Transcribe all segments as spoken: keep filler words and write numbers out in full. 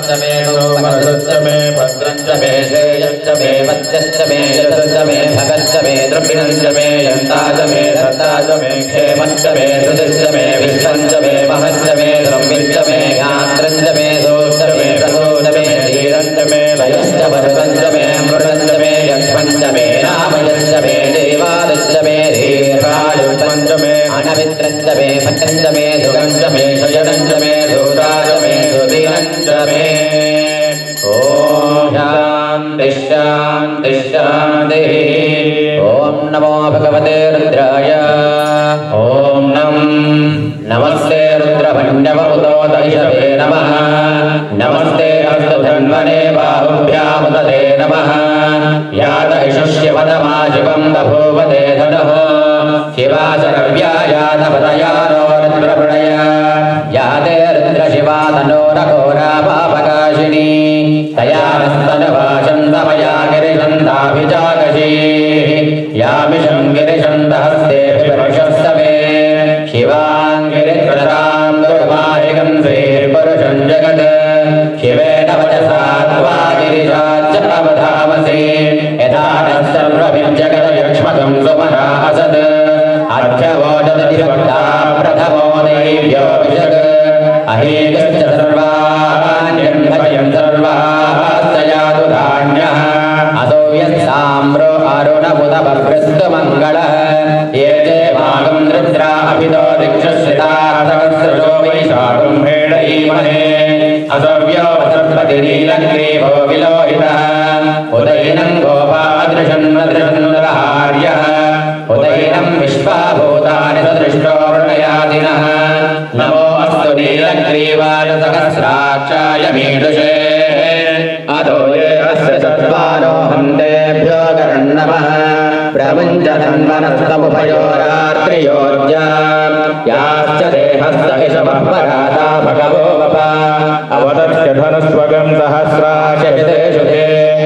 च मे मनसश्च मे भद्रञ्च मे श्रेयश्च मे वच्यश्च मे यशश्च मे भगश्च मे द्रविणञ्च मे यन्ता च मे दत्ता च मे क्षेमश्च मे धृतिश्च मे विश्वञ्च मे महश्च मे द्रव्यञ्च मे यात्रञ्च मे सोश्च मे प्रसोश्च मे धीरञ्च मे लयश्च वरुणञ्च मे मृडञ्च मे यक्ष्मञ्च मे रामयश्च मे देवादश्च मे दीर्घायुष्मञ्च मे अनवित्रञ्च मे भट्टञ्च मे सुगञ्च मे शयनञ्च मे धूराज मे सुधीरञ्च मे ॐ शान्ति शान्ति शान्तिः ॐ नमो भगवते रुद्राय ॐ नम नमस्ते रुद्रभण्डवउतोदयिषवे नमः नमस्ते हस्तधन्वने बाहुभ्यामुदते नमः यादयिषस्यवदमाशिवं बभूवते धनुः शिवाचरव्यायातपदयानो रुद्रप्रणय याते रुद्रशिवा तनोरघोरा पापकाशिनी तया नस्तनवाचन्दमया गिरिशन्दाभिजागशी यामिषं गिरिशन्दहस्तेऽभिवर्षस्तवे शिवाङ्गिरित्रतां दुर्वाहिकं श्रीपुरुषं जगत् शिवेन वचसा त्वा गिरिशाच्च अवधामसि यथा नः सर्वभिर्जगदयक्ष्मकं सुमना असत् अर्घ्यवोचदधिभक्ता प्रथमो दैव्योऽभिषक् अहेकश्च सर्वाण्यन्भयं सर्वास्तयातु धान्यः असौ यस्साम्रो अरुणबुधभभृस्तु मङ्गलः ये चे भागं रुद्रा अभितो दिक्षश्रितार्थवस्त्रशो वैशाखं भेडयीमहे असव्यो वसत्पतिनीलग्रीवो विलोहितः उदैनं गोपादृशन्नदृशन्नरहार्यः उदैनं विश्वाभूतानि सदृष्टो वृणयादिनः नमो अस्तु नीलग्रीवाय सहस्राक्षाय मीदुषे अधो ये अस्य सत्त्वानो हन्तेभ्यो गरन्नमः प्रमुञ्चधन्वनस्तमुभयोरात्रियोर्जा याश्च देहस्य इषवः पराता भगवो वप अवदत्स्य धनस्वगं सहस्राशविदेषु ते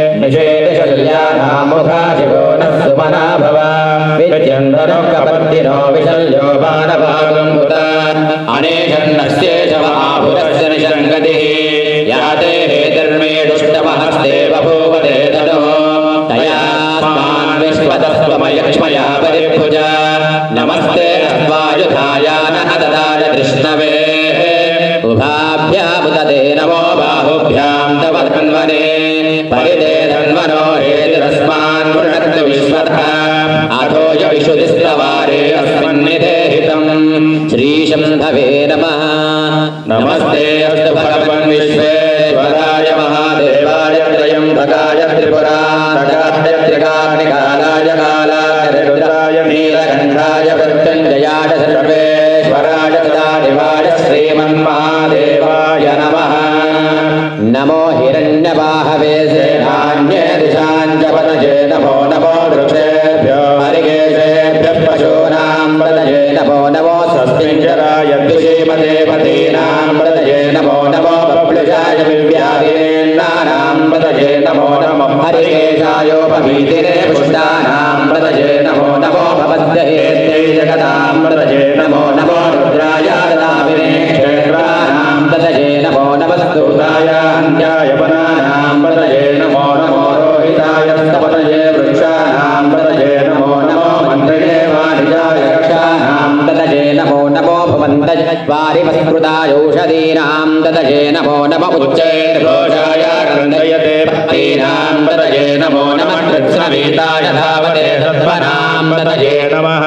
निषेधशल्यानामुखा शिवो नः सुमना भव विद्यन्धनो कपत्तिनो विशल्यो बाणभागं बुध अनेशन्नस्येषव आभुरस्य निषङ्गतिः याते हेतिर्मे दुष्टमहस्ते बभूवते धनुः तयास्मान् विश्वतस्त्वमयक्ष्मया परिभुजा नमस्ते अस्वायुधाय नः ददाय कृष्णवे उभाभ्यामुदते नमो बाहुभ्यां तव धन्वने परिते धन्वनो हेतिरस्मान् वृणक्तु विश्वतः अथो य विशुधिस्तवारे अस्मन्निधेहितं श्रीशम्भवे नमः नमस्ते अस्तु भगवन् विश्वेश्वराय महादेवाय त्रयम्बकाय त्रिपुरान्तकाय त्रिकाग्निकालाय कालाय रुद्राय नीलकण्ठाय मृत्युञ्जयाय सर्वेश्वराय सदाशिवाय श्रीमन्महादेवाय नमः नमो हिरण्यबाहवे सेनान्ये दिशाञ्च पतये नमो नमो वृक्षेभ्यो हरिकेशेभ्यः पशूनां पतये नमो नमो स्वस्तिञ्जराय द्विषीमते पतीनां पतये नमो नमो बभ्लुषाय विव्याधिनेन्नानां पतये नमो नमो हरिकेशायोपवीतिने पुष्टानां पतये नमो नमो भवद्यहेत्यै जगतां पतये नमो नमो रुद्राय ददामिने क्षेत्राणां पतये नमो नमस्तुताय अन्याय वनानां पतये नमो नमो रोहिताय स्तपतये वृक्षाणां पतये नमो नमो मन्त्रिणे वाणिजाय रक्षाणां पतये नमो नमो भवन्तवारिवस्कृताय औषधीनां पतये नमो नमो उच्चैर्घोषाय रन्दयते भक्तीनां पतये नमो नमः कृत्स्नवीताय धावते सत्त्वनां पतये नमः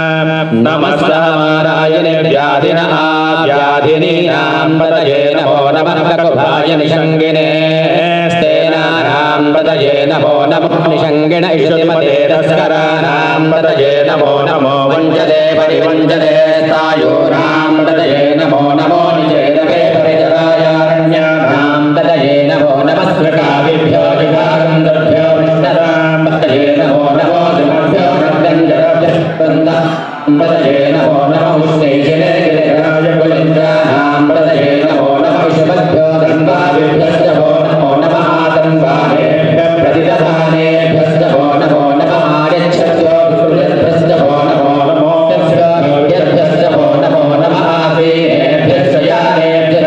नमस्तारायणे व्याधिनः व्याधिनीनां पतये नमो नमः प्रकुभाय निषङ्गिने स्तेनानां पतये नमो नमः निषङ्गिण इषतिमते तस्कराणां पतये नमो नमो वञ्चते परिवञ्चते सायूरां पतये नमो नमो निचेदवे परिचरायारण्यानां पतये नमो नमः स्मृकाभिभ्यो जिगागन्धर्भ्यो विष्णरां पतये नमो नमो सिंहभ्यो रक्तञ्जरभ्यः पतये नमो नमः उष्णैशिने गिरिराज कुलिन्द्राणां पतये नमो नमः विषभ्यो गन्धाभिभ्यश्च वो नमो नमः आतङ्गानेभ्यः प्रतिदधानेभ्यश्च वो नमो नमः आर्यच्छभ्यो विष्णुभ्यश्च वो नमो नमो यभ्यश्च वो नमो नमः आसीनेभ्यश्च यानेभ्यः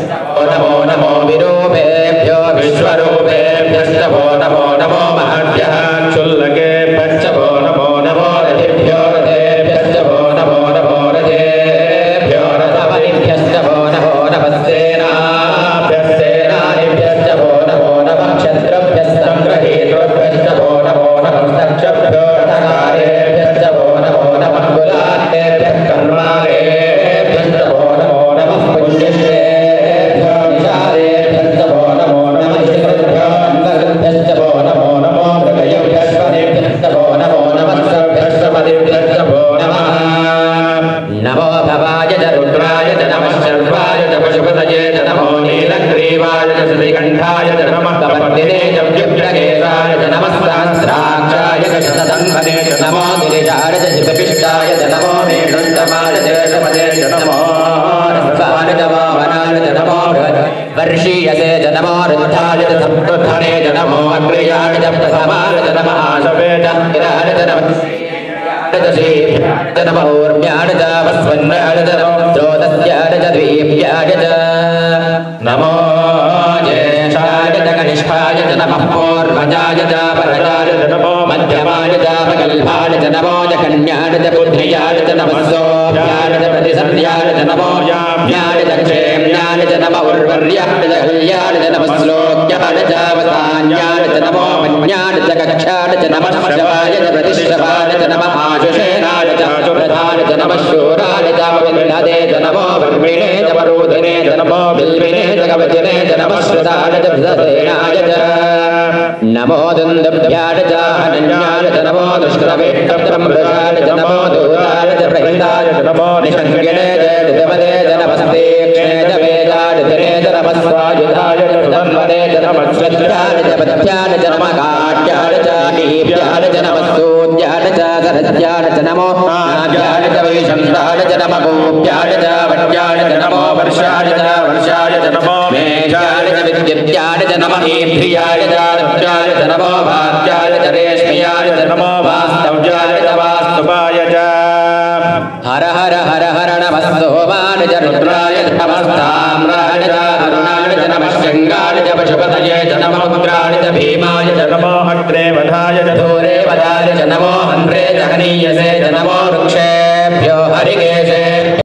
नमो नमो विरूपेभ्यो विश्वरूपेभ्यश्चवो नमो नमो महभ्यः क्षुल्लकेभ्यश्चवो नमो नमो रथिभ्यो रथेभ्यश्चवो नमो नमो रथेभ्यो रथपतिभ्यश्चवो नमो नमः सेनाभ्यस्सेनानिभ्यश्चवो नमो नमः क्षत्रभ्यस्सङ्ग्रहेतृभ्यश्चवो नमो नमः सक्षभ्यो रथकारेभ्यश्चवो नमो नमः कुलालेभ्यः कर्मालेभ्यश्चवो नमो नमः पुण्यश्रेभ्यो निशालेभ्यश्चवो नमो नमः शिवभ्यो अन्वभ्यश्चवो नमो नमो मृगयभ्यश्वनेभ्यश्चवो नमो नमः सर्भ्यश्वपतिभ्यश्चवो नमः नमो भवाय च रुद्राय च नमः शर्वाय च पशुपतये च नमो नीलग्रीवाय च श्रीकण्ठाय च नमः कपर्दिने च व्युग्रकेशाय च नमः सहस्राक्षाय च शतधन्वने च नमो गिरिजाय च शिवपिष्टाय च नमो मेणुन्तमाय च शपदे च नमो रस्वाय च वामनाय च नमो वर्षीयसे च नमो रुद्धाय च सप्तधने च नमो अग्रयाय च प्रथमाय च नमः आशवे च गिराय च नमः च नमः ऊर्म्याय च वस्वन्याय च नमो स्रोतस्याय च द्वीप्याय च नमो ज्येष्ठाय च कनिष्ठाय च नमः पूर्वजाय च परजाय च नमो मध्यमाय च प्रगल्भाय च नमो च कन्याय च पुत्र्याय च नमः सोऽभ्याय च प्रतिसर्याय च नमो याम्याय च क्षेम्याय च नमः उर्वर्याय च कल्याय च नमः श्लोक्याय च वसान्याय च नमो मन्याय च कक्षाय च नमः शवाय च प्रतिश्रवाय च नमः आशुषेणाय च आशुप्रधाय च नमः शूराय च विन्नदे च नमो वर्मिणे च वरोधिने च नमो बिल्विने च कवचिने च नमः श्रुताय च भृतसेनाय च नमो दुन्दुभ्याय च अनन्याय च नमो दुष्कृवेष्टब्रह्मृगाय च नमो दूताय च प्रहिताय च नमो निषङ्गिणे च ऋतपदे च नमस्तेक्षणे च वेदाय धिने च नमः स्वायुधाय च धन्वने च नमः श्रद्धाय च पथ्याय च नमः काट्याय च नीप्याय च नमः सूर्याय च सरस्याय च नमो नाभ्याय च वैशंसाय च नमः गोप्याय च वट्याय च नमो वर्षाय च वर्षाय च नमो मेषाय च विद्युत्याय च नमः ईन्द्रियाय च रत्याय च नमो भात्याय च रेश्मयाय च नमो वास्तव्याय च वास्तुपाय च हर हर हर हर नमः सोमाय च रुद्राय च नमः ताम्राय च अरुणाय च नमः शृङ्गाय च पशुपतये च नमो उग्राय च भीमाय च नमो अग्रे वधाय च दूरे वधाय च नमो हन्त्रे च हनीयसे च नमो